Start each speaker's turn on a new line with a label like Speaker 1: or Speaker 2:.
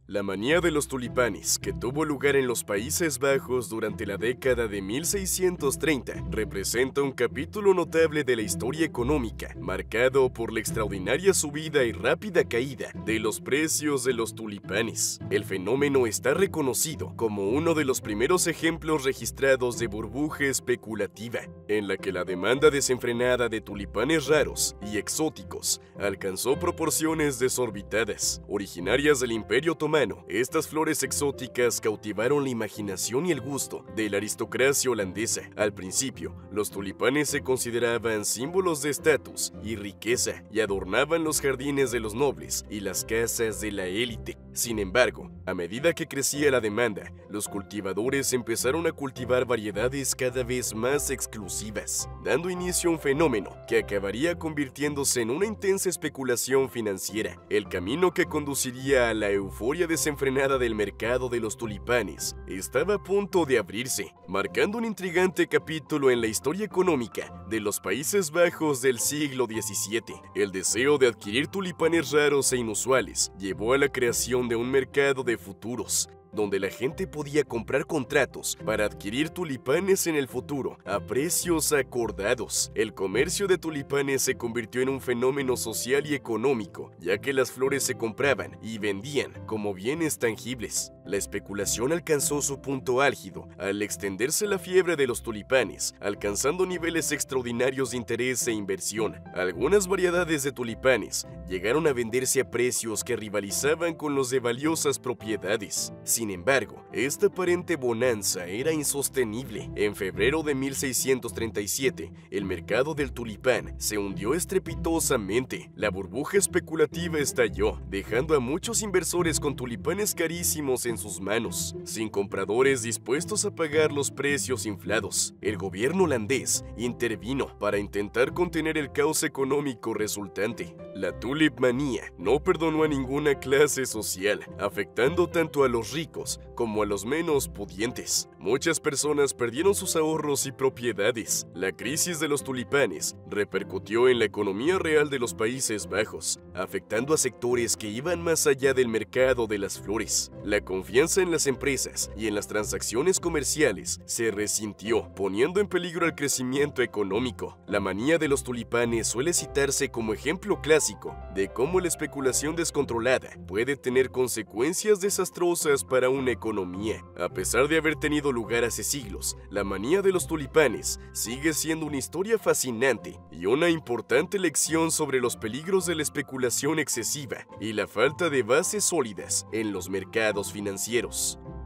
Speaker 1: La manía de los tulipanes, que tuvo lugar en los Países Bajos durante la década de 1630, representa un capítulo notable de la historia económica, marcado por la extraordinaria subida y rápida caída de los precios de los tulipanes. El fenómeno está reconocido como uno de los primeros ejemplos registrados de burbuja especulativa, en la que la demanda desenfrenada de tulipanes raros y exóticos alcanzó proporciones desorbitadas. Originarias del Imperio Otomano, estas flores exóticas cautivaron la imaginación y el gusto de la aristocracia holandesa. Al principio, los tulipanes se consideraban símbolos de estatus y riqueza y adornaban los jardines de los nobles y las casas de la élite. Sin embargo, a medida que crecía la demanda, los cultivadores empezaron a cultivar variedades cada vez más exclusivas, dando inicio a un fenómeno que acabaría convirtiéndose en una intensa especulación financiera. El camino que conduciría a la euforia desenfrenada del mercado de los tulipanes estaba a punto de abrirse, marcando un intrigante capítulo en la historia económica de los Países Bajos del siglo XVII. El deseo de adquirir tulipanes raros e inusuales llevó a la creación de un mercado de futuros, donde la gente podía comprar contratos para adquirir tulipanes en el futuro a precios acordados. El comercio de tulipanes se convirtió en un fenómeno social y económico, ya que las flores se compraban y vendían como bienes tangibles. La especulación alcanzó su punto álgido al extenderse la fiebre de los tulipanes, alcanzando niveles extraordinarios de interés e inversión. Algunas variedades de tulipanes llegaron a venderse a precios que rivalizaban con los de valiosas propiedades. Sin embargo, esta aparente bonanza era insostenible. En febrero de 1637, el mercado del tulipán se hundió estrepitosamente. La burbuja especulativa estalló, dejando a muchos inversores con tulipanes carísimos en sus manos, sin compradores dispuestos a pagar los precios inflados. El gobierno holandés intervino para intentar contener el caos económico resultante. La tulipmanía no perdonó a ninguna clase social, afectando tanto a los ricos como a los menos pudientes. Muchas personas perdieron sus ahorros y propiedades. La crisis de los tulipanes repercutió en la economía real de los Países Bajos, afectando a sectores que iban más allá del mercado de las flores. La confianza en las empresas y en las transacciones comerciales se resintió, poniendo en peligro el crecimiento económico. La manía de los tulipanes suele citarse como ejemplo clásico de cómo la especulación descontrolada puede tener consecuencias desastrosas para una economía. A pesar de haber tenido lugar hace siglos, la manía de los tulipanes sigue siendo una historia fascinante y una importante lección sobre los peligros de la especulación excesiva y la falta de bases sólidas en los mercados financieros.